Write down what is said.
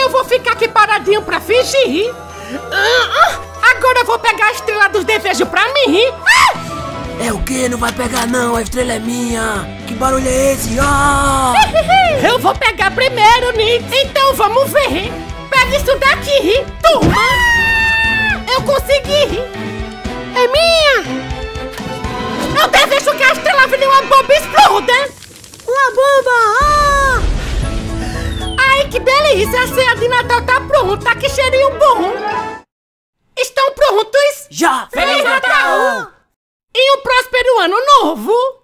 eu vou ficar aqui paradinho pra fingir. Agora eu vou pegar a estrela dos desejos pra mim. É o quê? Não vai pegar não, a estrela é minha. Que barulho é esse? Eu vou pegar primeiro, Nick. Então vamos ver. Pega isso daqui, turma. Eu consegui. É minha. Eu desejo que a estrela vire uma bomba e exploda. Uma bomba! Ai, que delícia. A ceia de Natal tá pronta. Que cheirinho bom. Estão prontos? Já! Feliz Natal! E um próspero ano novo!